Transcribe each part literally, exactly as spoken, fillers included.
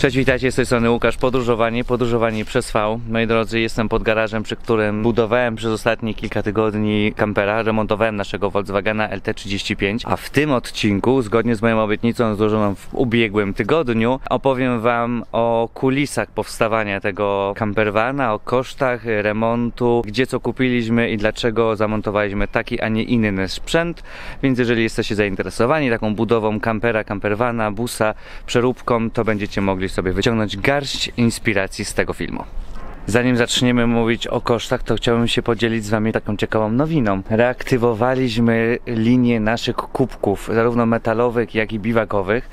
Cześć, witajcie, z tej strony Łukasz, podróżowanie, podróżowanie przez V. Moi drodzy, jestem pod garażem, przy którym budowałem przez ostatnie kilka tygodni kampera, remontowałem naszego Volkswagena L T trzydzieści pięć, a w tym odcinku, zgodnie z moją obietnicą złożoną w ubiegłym tygodniu, opowiem wam o kulisach powstawania tego campervana, o kosztach remontu, gdzie co kupiliśmy i dlaczego zamontowaliśmy taki, a nie inny sprzęt. Więc jeżeli jesteście zainteresowani taką budową kampera, campervana, busa, przeróbką, to będziecie mogli sobie wyciągnąć garść inspiracji z tego filmu. Zanim zaczniemy mówić o kosztach, to chciałbym się podzielić z wami taką ciekawą nowiną. Reaktywowaliśmy linię naszych kubków, zarówno metalowych, jak i biwakowych,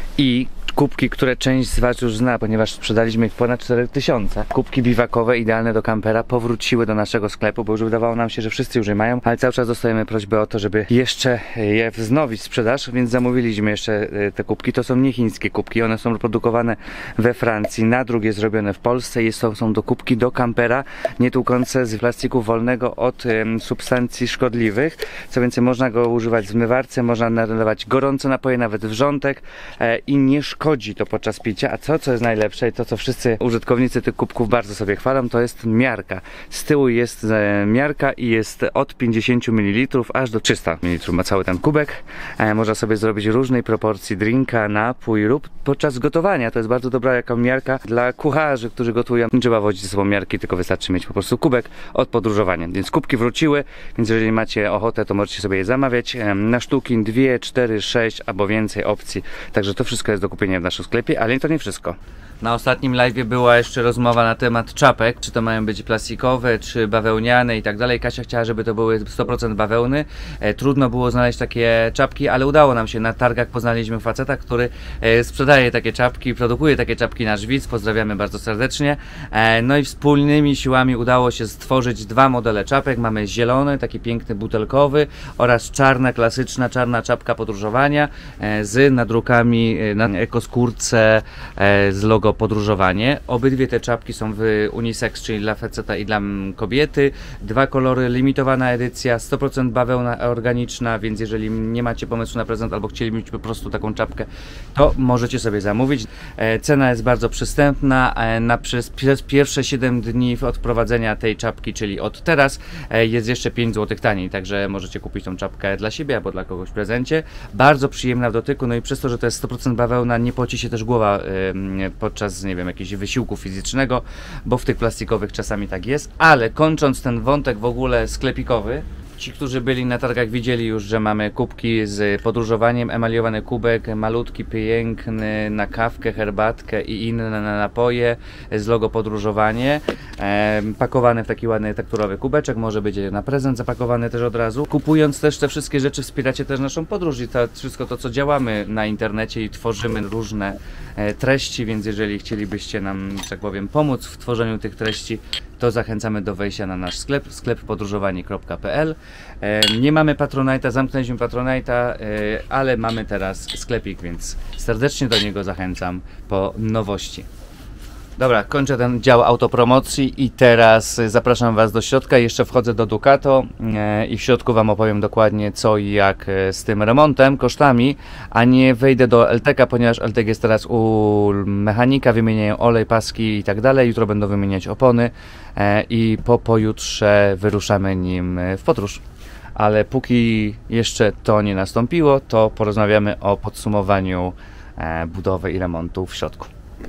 i kubki, które część z was już zna, ponieważ sprzedaliśmy ich ponad cztery tysiące. Kubki biwakowe idealne do kampera powróciły do naszego sklepu, bo już wydawało nam się, że wszyscy już je mają, ale cały czas dostajemy prośbę o to, żeby jeszcze je wznowić sprzedaż, więc zamówiliśmy jeszcze te kubki. To są nie chińskie kubki, one są produkowane we Francji, nadruk jest zrobiony w Polsce. Jest to, są to kubki do kampera, nie tłukące z plastiku wolnego od um, substancji szkodliwych. Co więcej, można go używać w zmywarce, można nalewać gorące napoje, nawet wrzątek, e, i nie szkodzi to podczas picia. A co, co jest najlepsze i to, co wszyscy użytkownicy tych kubków bardzo sobie chwalą, to jest miarka. Z tyłu jest e, miarka i jest od pięćdziesięciu mililitrów aż do trzystu mililitrów ma cały ten kubek. E, można sobie zrobić różnej proporcji drinka, napój lub podczas gotowania. To jest bardzo dobra jaka miarka dla kucharzy, którzy gotują. Nie trzeba wozić ze sobą miarki, tylko wystarczy mieć po prostu kubek od podróżowania. Więc kubki wróciły, więc jeżeli macie ochotę, to możecie sobie je zamawiać e, na sztuki, dwie, cztery, sześć albo więcej opcji. Także to wszystko jest do kupienia w naszym sklepie, ale to nie wszystko. Na ostatnim live'ie była jeszcze rozmowa na temat czapek, czy to mają być plastikowe, czy bawełniane i tak dalej. Kasia chciała, żeby to były sto procent bawełny. E, trudno było znaleźć takie czapki, ale udało nam się. Na targach poznaliśmy faceta, który e, sprzedaje takie czapki, produkuje takie czapki, nasz widz. Pozdrawiamy bardzo serdecznie. E, no i wspólnymi siłami udało się stworzyć dwa modele czapek. Mamy zielony, taki piękny butelkowy, oraz czarna, klasyczna, czarna czapka podróżowania e, z nadrukami e, na ekoskórce e, z logo podróżowanie. Obydwie te czapki są w unisex, czyli dla faceta i dla kobiety. Dwa kolory, limitowana edycja, sto procent bawełna organiczna, więc jeżeli nie macie pomysłu na prezent albo chcieli mieć po prostu taką czapkę, to możecie sobie zamówić. E, cena jest bardzo przystępna. E, na przez, przez pierwsze siedem dni od wprowadzenia tej czapki, czyli od teraz, e, jest jeszcze pięć złotych taniej, także możecie kupić tą czapkę dla siebie albo dla kogoś w prezencie. Bardzo przyjemna w dotyku, no i przez to, że to jest sto procent bawełna, nie poci się też głowa e, podczas nie wiem, jakiegoś wysiłku fizycznego, bo w tych plastikowych czasami tak jest. Ale kończąc ten wątek w ogóle sklepikowy, ci, którzy byli na targach, widzieli już, że mamy kubki z podróżowaniem, emaliowany kubek, malutki, piękny, na kawkę, herbatkę i inne na napoje z logo podróżowanie, e, pakowany w taki ładny tekturowy kubeczek, może być na prezent zapakowany też od razu. Kupując też te wszystkie rzeczy, wspieracie też naszą podróż i to wszystko to, co działamy na internecie i tworzymy różne e, treści, więc jeżeli chcielibyście nam, że tak powiem, pomóc w tworzeniu tych treści, to zachęcamy do wejścia na nasz sklep, sklep podróżowanie kropka p l. E, nie mamy Patronite'a, zamknęliśmy Patronite'a, e, ale mamy teraz sklepik, więc serdecznie do niego zachęcam po nowości. Dobra, kończę ten dział autopromocji i teraz zapraszam was do środka. Jeszcze wchodzę do Ducato e, i w środku wam opowiem dokładnie co i jak e, z tym remontem, kosztami, a nie wejdę do L T K, ponieważ L T K jest teraz u mechanika, wymieniają olej, paski i tak dalej. Jutro będą wymieniać opony e, i po pojutrze wyruszamy nim w podróż. Ale póki jeszcze to nie nastąpiło, to porozmawiamy o podsumowaniu e, budowy i remontu w środku.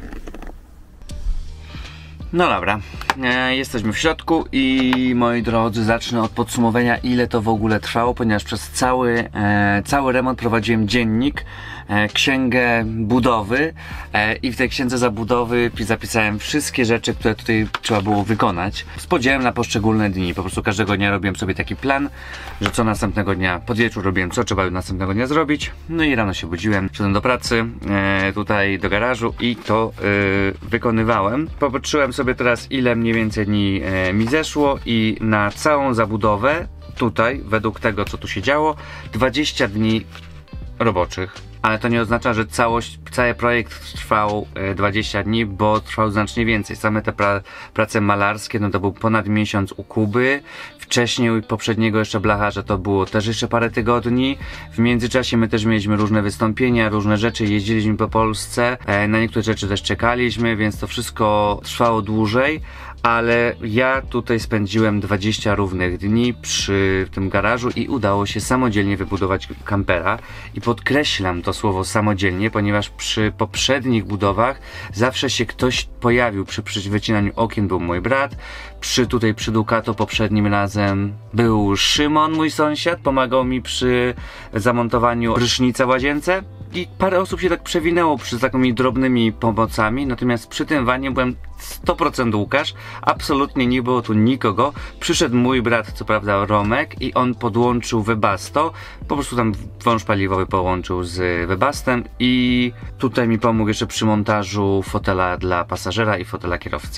No dobra, e, jesteśmy w środku i moi drodzy, zacznę od podsumowania, ile to w ogóle trwało, ponieważ przez cały, e, cały remont prowadziłem dziennik, e, księgę budowy e, i w tej księdze zabudowy zapisałem wszystkie rzeczy, które tutaj trzeba było wykonać z podziałem na poszczególne dni. Po prostu każdego dnia robiłem sobie taki plan, że co następnego dnia, pod wieczór robiłem co trzeba następnego dnia zrobić. No i rano się budziłem, szedłem do pracy, e, tutaj do garażu i to e, wykonywałem. Popatrzyłem sobie teraz, ile mniej więcej dni e, mi zeszło i na całą zabudowę tutaj, według tego co tu się działo, dwadzieścia dni roboczych ale to nie oznacza, że całość, cały projekt trwał dwadzieścia dni, bo trwał znacznie więcej. Same te pra prace malarskie, no to był ponad miesiąc u Kuby. Wcześniej poprzedniego jeszcze blacharza to było też jeszcze parę tygodni. W międzyczasie my też mieliśmy różne wystąpienia, różne rzeczy, jeździliśmy po Polsce, na niektóre rzeczy też czekaliśmy, więc to wszystko trwało dłużej. Ale ja tutaj spędziłem dwadzieścia równych dni przy tym garażu i udało się samodzielnie wybudować kampera. I podkreślam to słowo samodzielnie, ponieważ przy poprzednich budowach zawsze się ktoś pojawił. Przy, przy wycinaniu okien był mój brat, przy tutaj przy Ducato poprzednim razem był Szymon, mój sąsiad, pomagał mi przy zamontowaniu prysznica w łazience. I parę osób się tak przewinęło przy takimi drobnymi pomocami, natomiast przy tym wanie byłem sto procent Łukasz, absolutnie nie było tu nikogo. Przyszedł mój brat, co prawda Romek, i on podłączył Webasto, po prostu tam wąż paliwowy połączył z Webastem i tutaj mi pomógł jeszcze przy montażu fotela dla pasażera i fotela kierowcy.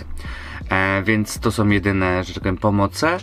E, więc to są jedyne, że tak powiem, pomoce.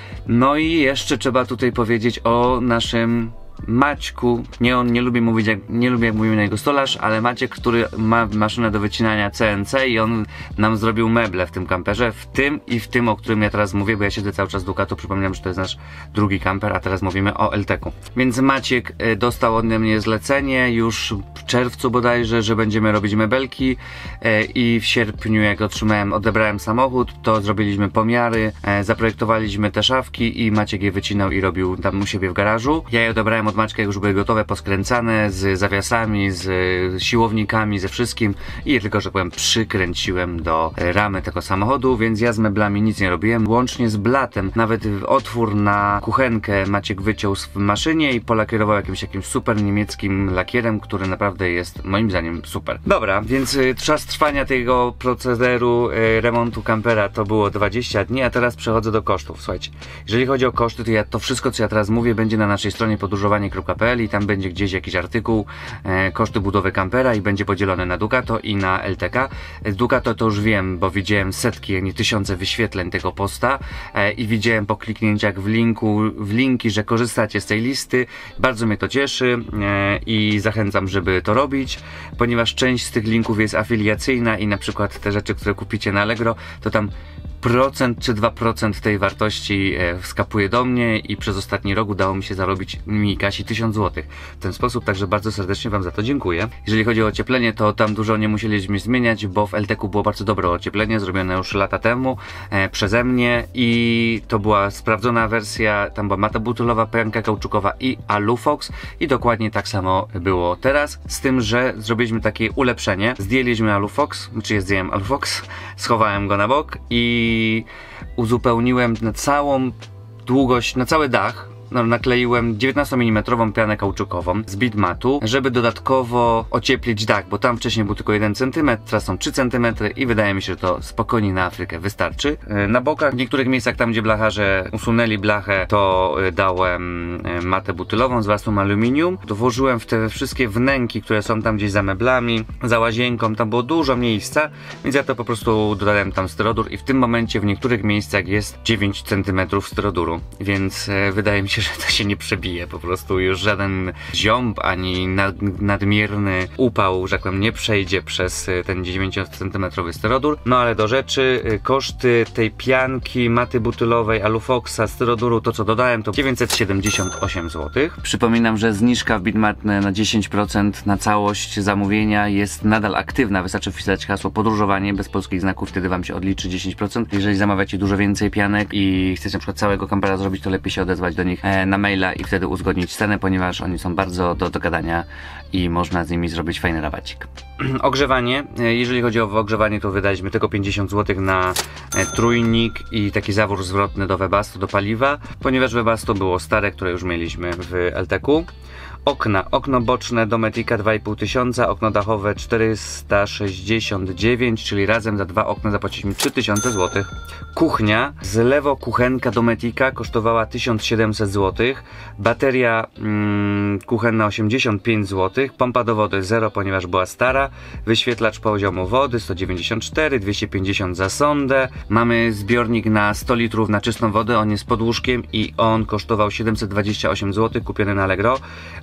No i jeszcze trzeba tutaj powiedzieć o naszym Maćku. Nie, on nie lubi mówić, jak, nie lubi jak mówimy na jego stolarz, ale Maciek, który ma maszynę do wycinania C N C i on nam zrobił meble w tym kamperze, w tym i w tym, o którym ja teraz mówię, bo ja siedzę cały czas w Ducato, przypominam, że to jest nasz drugi kamper, a teraz mówimy o L T K-u. Więc Maciek y, dostał ode mnie zlecenie już w czerwcu bodajże, że będziemy robić mebelki y, i w sierpniu, jak otrzymałem, odebrałem samochód, to zrobiliśmy pomiary, y, zaprojektowaliśmy te szafki i Maciek je wycinał i robił tam u siebie w garażu. Ja je odebrałem od Maćka, już były gotowe, poskręcane, z zawiasami, z siłownikami, ze wszystkim i je tylko, że powiem, przykręciłem do ramy tego samochodu, więc ja z meblami nic nie robiłem, łącznie z blatem. Nawet otwór na kuchenkę Maciek wyciął w maszynie i polakierował jakimś jakimś super niemieckim lakierem, który naprawdę jest moim zdaniem super. Dobra, więc czas trwania tego procederu y, remontu kampera to było dwadzieścia dni, a teraz przechodzę do kosztów. Słuchajcie, jeżeli chodzi o koszty, to ja to wszystko, co ja teraz mówię, będzie na naszej stronie podróżowanie kropka p l i tam będzie gdzieś jakiś artykuł e, koszty budowy kampera i będzie podzielony na Ducato i na L T K. Ducato to już wiem, bo widziałem setki, a nie tysiące wyświetleń tego posta e, i widziałem po kliknięciach w linku, w linki, że korzystacie z tej listy. Bardzo mnie to cieszy e, i zachęcam, żeby to robić, ponieważ część z tych linków jest afiliacyjna i na przykład te rzeczy, które kupicie na Allegro, to tam procent czy dwa procent tej wartości e, skapuje do mnie i przez ostatni rok udało mi się zarobić mi Kasi tysiąc złotych w ten sposób, także bardzo serdecznie wam za to dziękuję. Jeżeli chodzi o ocieplenie, to tam dużo nie musieliśmy zmieniać, bo w L T K-u było bardzo dobre ocieplenie, zrobione już lata temu e, przeze mnie i to była sprawdzona wersja, tam była mata butylowa, pianka kauczukowa i Alufox i dokładnie tak samo było teraz, z tym, że zrobiliśmy takie ulepszenie, zdjęliśmy Alufox, czy ja zdjąłem Alufox, schowałem go na bok i i uzupełniłem na całą długość, na cały dach, no, nakleiłem dziewiętnastomilimetrową pianę kauczukową z bitmatu, żeby dodatkowo ocieplić dach, bo tam wcześniej był tylko jeden centymetr, teraz są trzy centymetry i wydaje mi się, że to spokojnie na Afrykę wystarczy. Na bokach, w niektórych miejscach, tam gdzie blacharze usunęli blachę, to dałem matę butylową z warstwą aluminium. Włożyłem w te wszystkie wnęki, które są tam gdzieś za meblami, za łazienką, tam było dużo miejsca, więc ja to po prostu dodałem tam styrodur i w tym momencie w niektórych miejscach jest dziewięć centymetrów styroduru, więc wydaje mi się, że to się nie przebije, po prostu już żaden ziąb ani nad, nadmierny upał, że tak powiem, nie przejdzie przez ten dziewięciocentymetrowy styrodur. No ale do rzeczy, koszty tej pianki, maty butylowej, Alufoxa, styroduru, to co dodałem, to dziewięćset siedemdziesiąt osiem złotych. Przypominam, że zniżka w Bitmat na dziesięć procent na całość zamówienia jest nadal aktywna, wystarczy wpisać hasło podróżowanie bez polskich znaków, wtedy wam się odliczy dziesięć procent. Jeżeli zamawiacie dużo więcej pianek i chcecie na przykład całego kampera zrobić, to lepiej się odezwać do nich na maila i wtedy uzgodnić cenę, ponieważ oni są bardzo do dogadania i można z nimi zrobić fajny rabacik. Ogrzewanie. Jeżeli chodzi o ogrzewanie, to wydaliśmy tylko pięćdziesiąt złotych na trójnik i taki zawór zwrotny do Webasto, do paliwa, ponieważ Webasto było stare, które już mieliśmy w L T K-u. Okna. Okno boczne Dometica dwa i pół tysiąca, okno dachowe czterysta sześćdziesiąt dziewięć, czyli razem za dwa okna zapłaciliśmy trzy tysiące złotych. Kuchnia. Z lewo kuchenka Dometica kosztowała tysiąc siedemset złotych. Bateria mm, kuchenna osiemdziesiąt pięć złotych. Pompa do wody zero, ponieważ była stara. Wyświetlacz poziomu wody sto dziewięćdziesiąt cztery, dwieście pięćdziesiąt za sondę. Mamy zbiornik na sto litrów na czystą wodę, on jest pod łóżkiem i on kosztował siedemset dwadzieścia osiem złotych, kupiony na Allegro.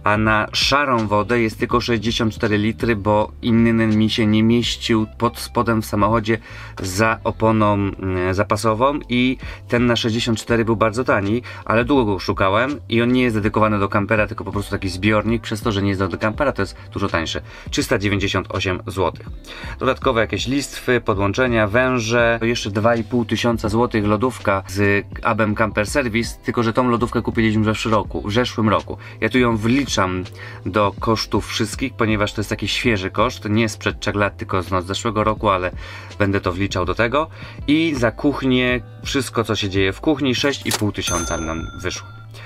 a na szarą wodę jest tylko sześćdziesiąt cztery litry, bo inny mi się nie mieścił pod spodem w samochodzie za oponą zapasową i ten na sześćdziesiąt cztery był bardzo tani, ale długo go szukałem i on nie jest dedykowany do kampera, tylko po prostu taki zbiornik, przez to, że nie jest do kampera, to jest dużo tańszy. trzysta dziewięćdziesiąt osiem złotych. Dodatkowe jakieś listwy, podłączenia, węże, to jeszcze dwa i pół tysiąca złotych lodówka z Abem Camper Service, tylko że tą lodówkę kupiliśmy w zeszłym roku, w zeszłym roku. Ja tu ją wliczam do kosztów wszystkich, ponieważ to jest taki świeży koszt, nie sprzed trzech lat, tylko z zeszłego roku, ale będę to wliczał do tego. I za kuchnię, wszystko co się dzieje w kuchni, sześć i pół tysiąca nam wyszło.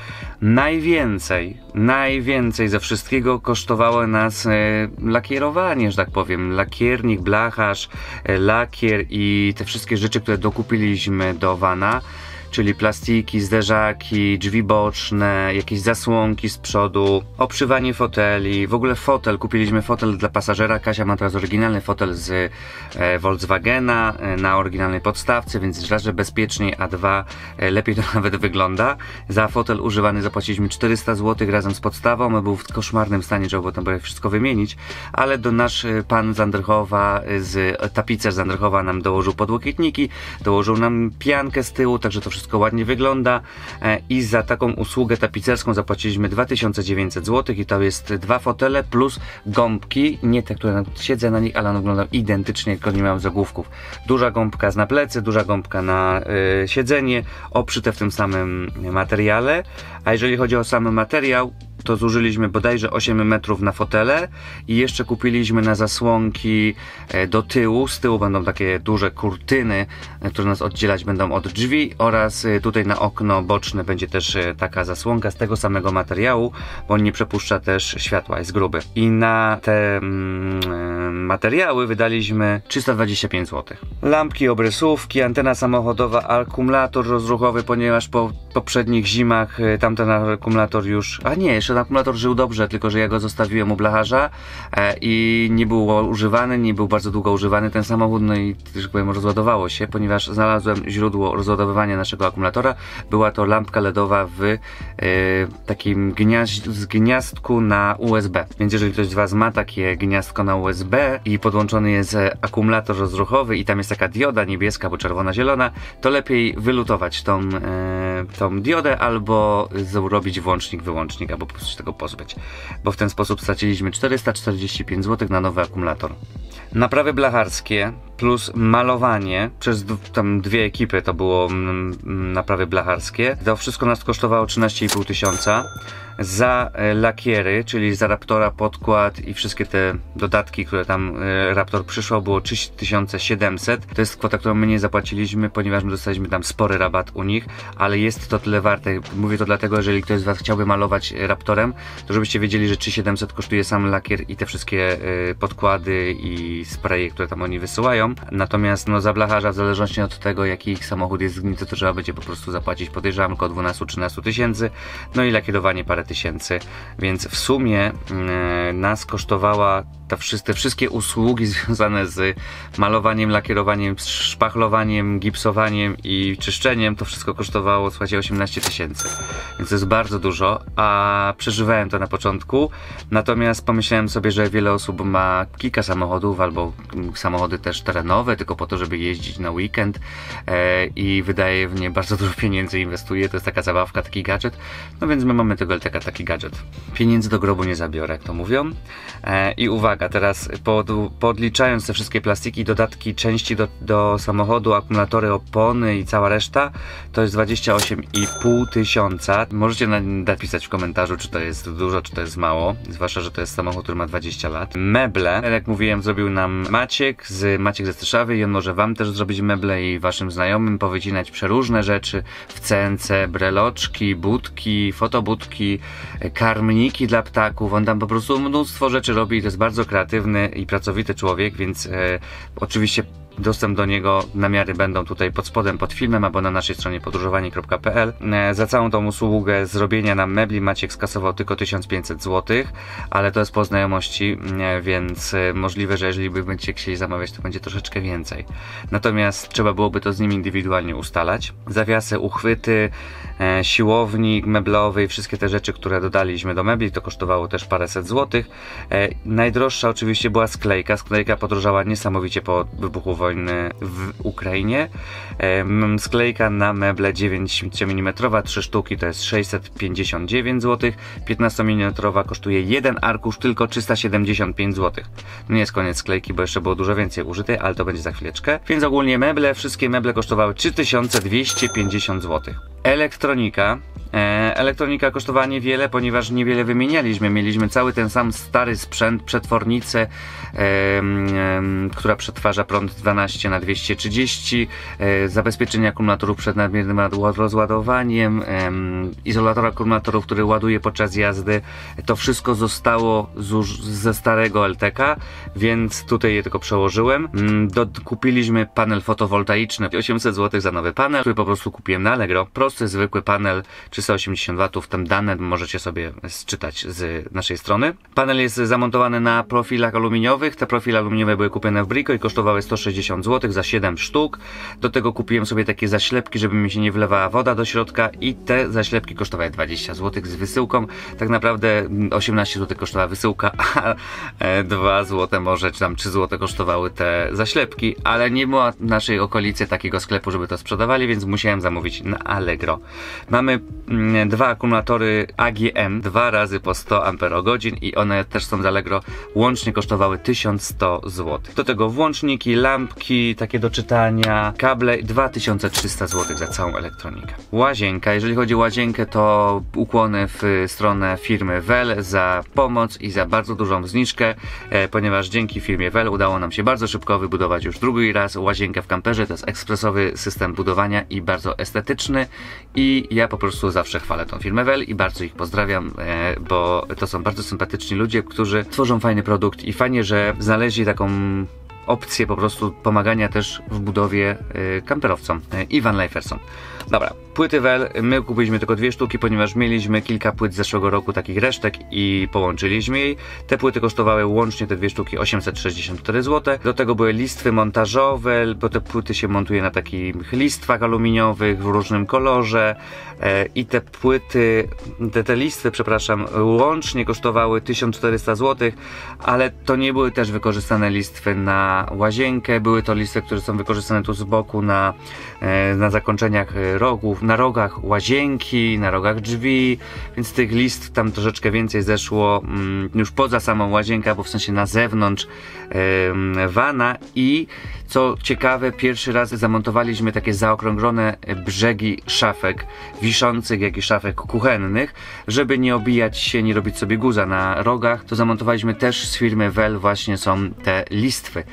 Najwięcej, najwięcej ze wszystkiego kosztowało nas e, lakierowanie, że tak powiem, lakiernik, blacharz, e, lakier i te wszystkie rzeczy, które dokupiliśmy do vana, czyli plastiki, zderzaki, drzwi boczne, jakieś zasłonki z przodu, obszywanie foteli, w ogóle fotel, kupiliśmy fotel dla pasażera, Kasia ma teraz oryginalny fotel z e, Volkswagena e, na oryginalnej podstawce, więc raz, że bezpieczniej, a dwa, e, lepiej to nawet wygląda. Za fotel używany zapłaciliśmy czterysta złotych razem z podstawą, on był w koszmarnym stanie, trzeba było tam wszystko wymienić, ale do nasz e, pan z Andrychowa, e, z tapicer z Andrychowa nam dołożył podłokietniki, dołożył nam piankę z tyłu, także to wszystko wszystko ładnie wygląda e, i za taką usługę tapicerską zapłaciliśmy dwa tysiące dziewięćset złotych i to jest dwa fotele plus gąbki, nie te, które siedzę na nich, ale one wyglądają identycznie, jak nie mają zagłówków. Duża gąbka na plecy, duża gąbka na y, siedzenie, obszyte w tym samym materiale, a jeżeli chodzi o sam materiał, to zużyliśmy bodajże osiem metrów na fotele i jeszcze kupiliśmy na zasłonki do tyłu. Z tyłu będą takie duże kurtyny, które nas oddzielać będą od drzwi, oraz tutaj na okno boczne będzie też taka zasłonka z tego samego materiału, bo on nie przepuszcza też światła, jest gruby. I na te mm, materiały wydaliśmy trzysta dwadzieścia pięć złotych. Lampki, obrysówki, antena samochodowa, akumulator rozruchowy, ponieważ po poprzednich zimach tamten akumulator już... A nie, jeszcze ten akumulator żył dobrze, tylko że ja go zostawiłem u blacharza e, i nie był używany, nie był bardzo długo używany ten samochód, no i, że powiem, rozładowało się, ponieważ znalazłem źródło rozładowywania naszego akumulatora. Była to lampka ledowa w e, takim gniazd, gniazdku na U S B. Więc jeżeli ktoś z Was ma takie gniazdko na U S B i podłączony jest akumulator rozruchowy i tam jest taka dioda niebieska, bo czerwona, zielona, to lepiej wylutować tą, e, tą diodę albo zrobić włącznik, wyłącznik, albo po prostu się tego pozbyć, bo w ten sposób straciliśmy czterysta czterdzieści pięć złotych na nowy akumulator. Naprawy blacharskie plus malowanie, przez tam dwie ekipy to było mm, naprawy blacharskie, to wszystko nas kosztowało trzynaście i pół tysiąca. Za e, lakiery, czyli za Raptora, podkład i wszystkie te dodatki, które tam e, Raptor przyszło, było trzy tysiące siedemset. To jest kwota, którą my nie zapłaciliśmy, ponieważ my dostaliśmy tam spory rabat u nich, ale jest to tyle warte. Mówię to dlatego, jeżeli ktoś z Was chciałby malować Raptorem, to żebyście wiedzieli, że trzy tysiące siedemset kosztuje sam lakier i te wszystkie e, podkłady i spraye, które tam oni wysyłają. Natomiast no, za blacharza, w zależności od tego, jaki ich samochód jest zgnity, to trzeba będzie po prostu zapłacić, podejrzewam, około dwanaście trzynaście tysięcy. No i lakierowanie parę tysięcy, więc w sumie yy, nas kosztowała ta, te wszystkie usługi związane z malowaniem, lakierowaniem, szpachlowaniem, gipsowaniem i czyszczeniem, to wszystko kosztowało, słuchajcie, osiemnaście tysięcy, więc to jest bardzo dużo, a przeżywałem to na początku, natomiast pomyślałem sobie, że wiele osób ma kilka samochodów albo samochody też terenowe, tylko po to, żeby jeździć na weekend e, i wydaje w nie bardzo dużo pieniędzy, inwestuje, to jest taka zabawka, taki gadżet, no więc my mamy tego L T K, taki gadżet. Pieniędzy do grobu nie zabiorę, jak to mówią. E, I uwaga, teraz pod, podliczając te wszystkie plastiki, dodatki, części do, do samochodu, akumulatory, opony i cała reszta, to jest dwadzieścia osiem i pół tysiąca. Możecie napisać w komentarzu, czy to jest dużo, czy to jest mało, zwłaszcza, że to jest samochód, który ma dwadzieścia lat. Meble, jak mówiłem, zrobił nam Maciek, z Maciek ze Styszawy i on może Wam też zrobić meble i Waszym znajomym, powycinać przeróżne rzeczy w C N C, breloczki, budki, fotobudki, karmniki dla ptaków, on tam po prostu mnóstwo rzeczy robi, to jest bardzo kreatywny i pracowity człowiek, więc e, oczywiście dostęp do niego, namiary będą tutaj pod spodem, pod filmem, albo na naszej stronie podróżowanie kropka p l. E, za całą tą usługę zrobienia nam mebli Maciek skasował tylko tysiąc pięćset złotych, ale to jest po znajomości, e, więc e, możliwe, że jeżeli by będziecie chcieli zamawiać, to będzie troszeczkę więcej. Natomiast trzeba byłoby to z nim indywidualnie ustalać. Zawiasy, uchwyty, e, siłownik meblowy i wszystkie te rzeczy, które dodaliśmy do mebli, to kosztowało też paręset złotych. E, najdroższa oczywiście była sklejka. Sklejka podrożała niesamowicie po wybuchu wojny w Ukrainie. E, sklejka na meble dziewięć milimetrów, trzy sztuki to jest sześćset pięćdziesiąt dziewięć złotych. piętnaście milimetrów kosztuje jeden arkusz tylko trzysta siedemdziesiąt pięć złotych. Nie jest koniec sklejki, bo jeszcze było dużo więcej użytej, ale to będzie za chwileczkę. Więc ogólnie meble, wszystkie meble kosztowały trzy tysiące dwieście pięćdziesiąt złotych. Elektronika. E, elektronika kosztowała niewiele, ponieważ niewiele wymienialiśmy. Mieliśmy cały ten sam stary sprzęt, przetwornicę, e, e, która przetwarza prąd dwanaście na dwieście trzydzieści, e, zabezpieczenie akumulatorów przed nadmiernym rozładowaniem, e, izolator akumulatorów, który ładuje podczas jazdy. To wszystko zostało z, ze starego L T K, więc tutaj je tylko przełożyłem. Do, kupiliśmy panel fotowoltaiczny, osiemset złotych za nowy panel, który po prostu kupiłem na Allegro. Prosty, zwykły panel, trzysta osiemdziesiąt watów, tam dane możecie sobie sczytać z naszej strony. Panel jest zamontowany na profilach aluminiowych. Te profile aluminiowe były kupione w Brico i kosztowały sto sześćdziesiąt złotych za siedem sztuk. Do tego kupiłem sobie takie zaślepki, żeby mi się nie wlewała woda do środka i te zaślepki kosztowały dwadzieścia złotych z wysyłką. Tak naprawdę osiemnaście złotych kosztowała wysyłka, a dwa złote może, czy tam trzy złote kosztowały te zaślepki, ale nie było w naszej okolicy takiego sklepu, żeby to sprzedawali, więc musiałem zamówić na Allegro. Mamy mm, dwa akumulatory A G M, dwa razy po sto amperogodzin i one też są z Allegro, łącznie kosztowały tysiąc sto złotych. Do tego włączniki, lampki, takie do czytania, kable, dwa tysiące trzysta złotych za całą elektronikę. Łazienka, jeżeli chodzi o łazienkę, to ukłony w stronę firmy Well za pomoc i za bardzo dużą zniżkę, e, ponieważ dzięki firmie Well udało nam się bardzo szybko wybudować już drugi raz łazienkę w kamperze. To jest ekspresowy system budowania i bardzo estetyczny i ja po prostu zawsze chwalę tą firmę Well i bardzo ich pozdrawiam, e, bo to są bardzo sympatyczni ludzie, którzy tworzą fajny produkt i fajnie, że znaleźli taką opcję po prostu pomagania też w budowie y, kamperowcom y, i vanlifersom. Dobra, płyty Well, my kupiliśmy tylko dwie sztuki, ponieważ mieliśmy kilka płyt z zeszłego roku, takich resztek i połączyliśmy jej. Te płyty kosztowały łącznie, te dwie sztuki, osiemset sześćdziesiąt cztery złote. Do tego były listwy montażowe, bo te płyty się montuje na takich listwach aluminiowych w różnym kolorze e, i te płyty, te, te listwy, przepraszam, łącznie kosztowały tysiąc czterysta złotych, ale to nie były też wykorzystane listwy na łazienkę, były to listwy, które są wykorzystane tu z boku na, e, na zakończeniach rogów, na rogach łazienki, na rogach drzwi, więc tych listw tam troszeczkę więcej zeszło mm, już poza samą łazienkę, bo w sensie na zewnątrz yy, wana i co ciekawe, pierwszy raz zamontowaliśmy takie zaokrąglone brzegi szafek wiszących, jak i szafek kuchennych, żeby nie obijać się, nie robić sobie guza na rogach, to zamontowaliśmy też z firmy Well, właśnie są te listwy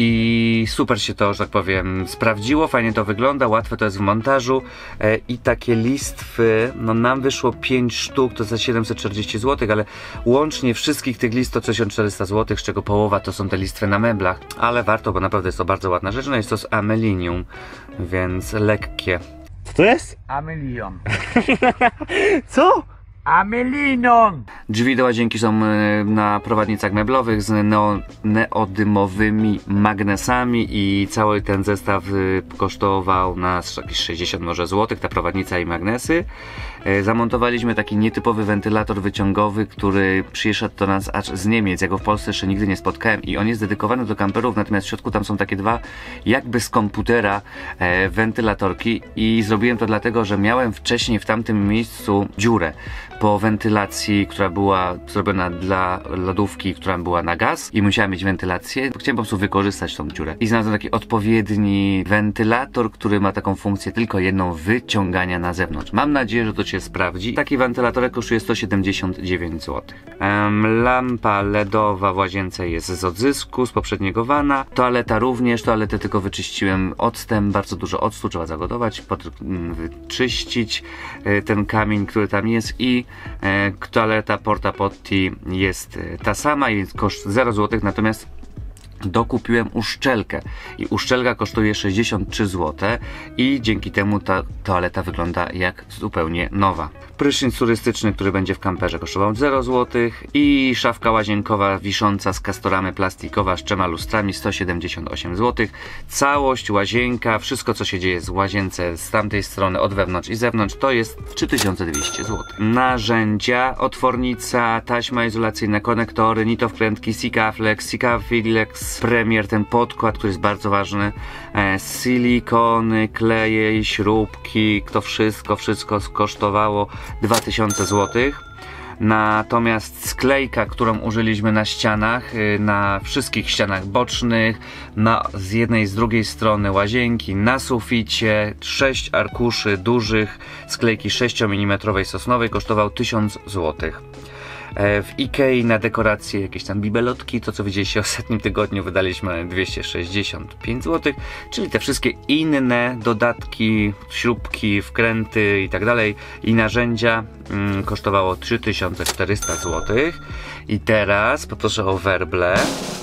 i super się to, że tak powiem, sprawdziło, fajnie to wygląda, łatwe to jest w montażu e, i takie listwy, no nam wyszło pięć sztuk, to za siedemset czterdzieści złotych, ale łącznie wszystkich tych list to tysiąc czterysta złotych, z czego połowa to są te listwy na meblach, ale warto, bo naprawdę jest to bardzo ładna rzecz, no jest to z amelinium, więc lekkie. Co to jest? Amelion. Co? Amelinon! Drzwi do łazienki są na prowadnicach meblowych z neo, neodymowymi magnesami i cały ten zestaw kosztował nas jakieś sześćdziesiąt może złotych, ta prowadnica i magnesy. Zamontowaliśmy taki nietypowy wentylator wyciągowy, który przyszedł do nas aż z Niemiec. Ja go w Polsce jeszcze nigdy nie spotkałem i on jest dedykowany do kamperów, natomiast w środku tam są takie dwa jakby z komputera e, wentylatorki i zrobiłem to dlatego, że miałem wcześniej w tamtym miejscu dziurę po wentylacji, która była zrobiona dla lodówki, która była na gaz i musiałem mieć wentylację. Chciałem po prostu wykorzystać tą dziurę i znalazłem taki odpowiedni wentylator, który ma taką funkcję tylko jedną, wyciągania na zewnątrz. Mam nadzieję, że to się sprawdzi. Taki wentylatorek kosztuje sto siedemdziesiąt dziewięć złotych. Um, lampa ledowa w łazience jest z odzysku, z poprzedniego wana. Toaleta również, toaletę tylko wyczyściłem octem, bardzo dużo octu trzeba zagotować, pod, wyczyścić y, ten kamień, który tam jest i y, toaleta Porta Potty jest y, ta sama, jest koszt zero złotych, natomiast dokupiłem uszczelkę i uszczelka kosztuje sześćdziesiąt trzy złote i dzięki temu ta toaleta wygląda jak zupełnie nowa. Prysznic turystyczny, który będzie w kamperze, kosztował zero złotych i szafka łazienkowa wisząca z kastoramy plastikowa z trzema lustrami sto siedemdziesiąt osiem złotych. Całość, łazienka, wszystko co się dzieje z łazience z tamtej strony od wewnątrz i zewnątrz to jest trzy tysiące dwieście złotych. Narzędzia, otwornica, taśma izolacyjna, konektory, nitowkrętki, Sikaflex, Sikafilex Premier, ten podkład, który jest bardzo ważny, e, silikony, kleje i śrubki, to wszystko, wszystko kosztowało dwa tysiące złotych. Natomiast sklejka, którą użyliśmy na ścianach, na wszystkich ścianach bocznych, na, z jednej i z drugiej strony łazienki, na suficie, sześć arkuszy dużych sklejki sześciomilimetrowej sosnowej kosztował tysiąc złotych. W Ikei na dekoracje jakieś tam bibelotki, to co widzieliście w ostatnim tygodniu, wydaliśmy dwieście sześćdziesiąt pięć złotych, czyli te wszystkie inne dodatki, śrubki, wkręty i tak dalej i narzędzia mm, kosztowało trzy tysiące czterysta złotych. I teraz poproszę o werble.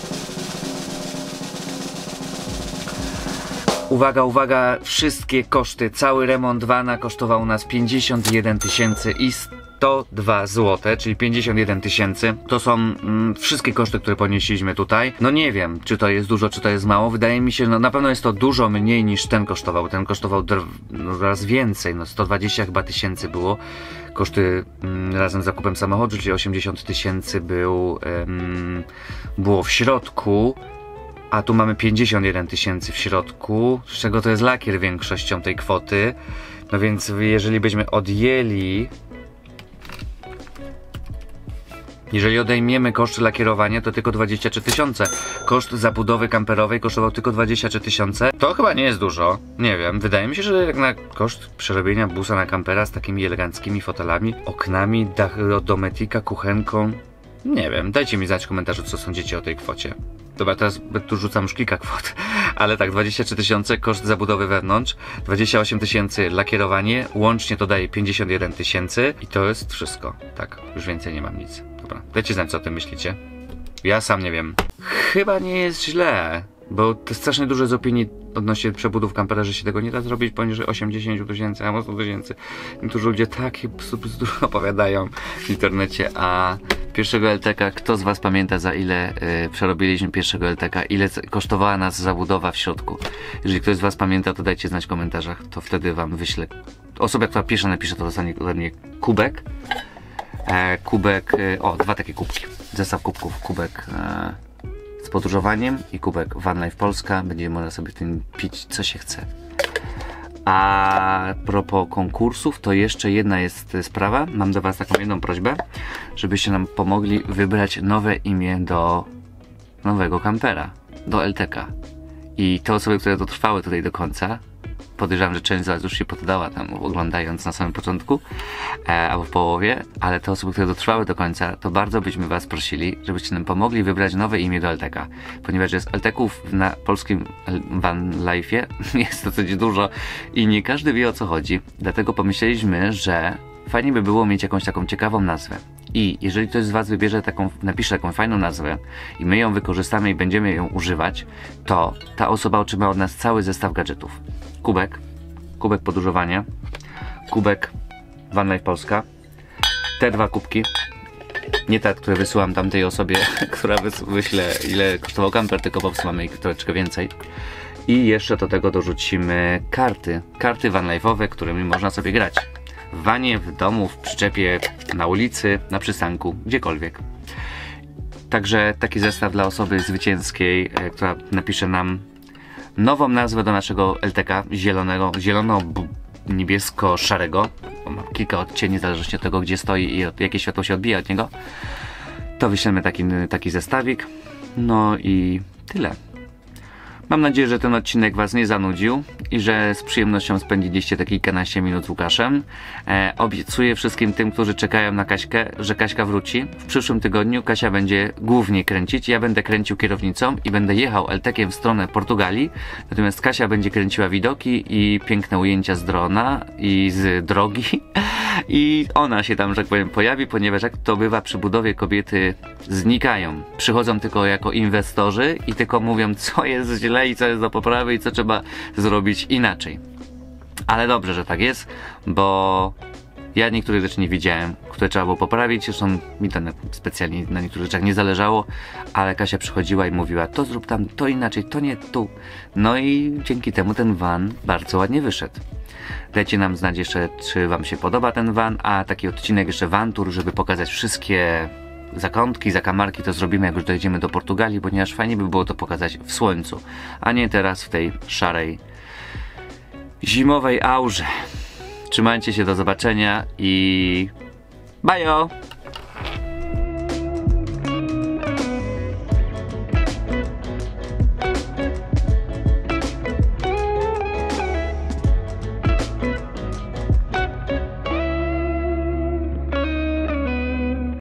Uwaga, uwaga, wszystkie koszty, cały remont vana kosztował nas pięćdziesiąt jeden tysięcy i sto dwa złote, czyli pięćdziesiąt jeden tysięcy. To są mm, wszystkie koszty, które ponieśliśmy tutaj. No nie wiem, czy to jest dużo, czy to jest mało. Wydaje mi się, no na pewno jest to dużo mniej niż ten kosztował. Ten kosztował no, raz więcej, no sto dwadzieścia chyba tysięcy było. Koszty mm, razem z zakupem samochodu, czyli osiemdziesiąt tysięcy był, ym, było w środku. A tu mamy pięćdziesiąt jeden tysięcy w środku, z czego to jest lakier większością tej kwoty. No więc jeżeli byśmy odjęli... Jeżeli odejmiemy koszty lakierowania, to tylko dwadzieścia trzy tysiące. Koszt zabudowy kamperowej kosztował tylko dwadzieścia trzy tysiące. To chyba nie jest dużo. Nie wiem. Wydaje mi się, że jak na koszt przerobienia busa na kampera z takimi eleganckimi fotelami, oknami, dach od dometika, kuchenką. Nie wiem. Dajcie mi znać w komentarzu, co sądzicie o tej kwocie. Dobra, teraz tu rzucam już kilka kwot, ale tak, dwadzieścia trzy tysiące koszt zabudowy wewnątrz, dwadzieścia osiem tysięcy lakierowanie, łącznie to daje pięćdziesiąt jeden tysięcy i to jest wszystko. Tak, już więcej nie mam nic. Dobra, dajcie znać, co o tym myślicie. Ja sam nie wiem. Chyba nie jest źle, bo to strasznie dużo z opinii odnośnie przebudów kampera, że się tego nie da zrobić poniżej osiemdziesiąt tysięcy, albo sto tysięcy. Niektórzy ludzie takie dużo opowiadają w internecie, a pierwszego L T K, kto z was pamięta, za ile y, przerobiliśmy pierwszego L T K, ile kosztowała nas zabudowa w środku? Jeżeli ktoś z was pamięta, to dajcie znać w komentarzach, to wtedy wam wyślę. Osoba, która pierwsza napisze, to dostanie ode mnie kubek. E, kubek, e, o, dwa takie kubki. Zestaw kubków, kubek e, z podróżowaniem i kubek Van Life Polska. Będzie można sobie w tym pić, co się chce. A propos konkursów, to jeszcze jedna jest sprawa. Mam do was taką jedną prośbę, żebyście nam pomogli wybrać nowe imię do nowego kampera, do L T K. I te osoby, które dotrwały tutaj do końca, podejrzewam, że część z was już się poddała tam oglądając na samym początku, e, albo w połowie, ale te osoby, które dotrwały do końca, to bardzo byśmy was prosili, żebyście nam pomogli wybrać nowe imię do L T K, ponieważ jest L T Ków na polskim Van Life'ie, jest dosyć dużo i nie każdy wie, o co chodzi, dlatego pomyśleliśmy, że fajnie by było mieć jakąś taką ciekawą nazwę. I jeżeli ktoś z was wybierze taką, napisze taką fajną nazwę i my ją wykorzystamy i będziemy ją używać, to ta osoba otrzyma od nas cały zestaw gadżetów. Kubek, kubek podróżowania, kubek Van Life Polska, te dwa kubki, nie te, które wysyłam tamtej osobie, która wys wyśle ile kosztował kamper, tylko po prostu mamy ich troszeczkę więcej. I jeszcze do tego dorzucimy karty, karty Van Life'owe, którymi można sobie grać. W wanie, w domu, w przyczepie, na ulicy, na przystanku, gdziekolwiek. Także taki zestaw dla osoby zwycięskiej, e, która napisze nam nową nazwę do naszego L T K, zielonego, zielono-niebiesko-szarego. Ma kilka odcieni, zależnie od tego, gdzie stoi i od, jakie światło się odbija od niego. To wyślemy taki, taki zestawik. No i tyle. Mam nadzieję, że ten odcinek was nie zanudził i że z przyjemnością spędziliście te kilkanaście minut z Łukaszem. E, obiecuję wszystkim tym, którzy czekają na Kaśkę, że Kaśka wróci. W przyszłym tygodniu Kasia będzie głównie kręcić, ja będę kręcił kierownicą i będę jechał eltekiem w stronę Portugalii, natomiast Kasia będzie kręciła widoki i piękne ujęcia z drona i z drogi i ona się tam, że tak powiem, pojawi, ponieważ jak to bywa przy budowie, kobiety znikają. Przychodzą tylko jako inwestorzy i tylko mówią, co jest źle i co jest do poprawy i co trzeba zrobić inaczej. Ale dobrze, że tak jest, bo ja niektórych rzeczy nie widziałem, które trzeba było poprawić, zresztą mi to specjalnie na niektórych rzeczach nie zależało, ale Kasia przychodziła i mówiła, to zrób tam, to inaczej, to nie tu. No i dzięki temu ten van bardzo ładnie wyszedł. Dajcie nam znać jeszcze, czy wam się podoba ten van, a taki odcinek jeszcze van tour, żeby pokazać wszystkie zakątki, zakamarki, to zrobimy, jak już dojedziemy do Portugalii, ponieważ fajnie by było to pokazać w słońcu, a nie teraz w tej szarej zimowej aurze. Trzymajcie się, do zobaczenia i bajo!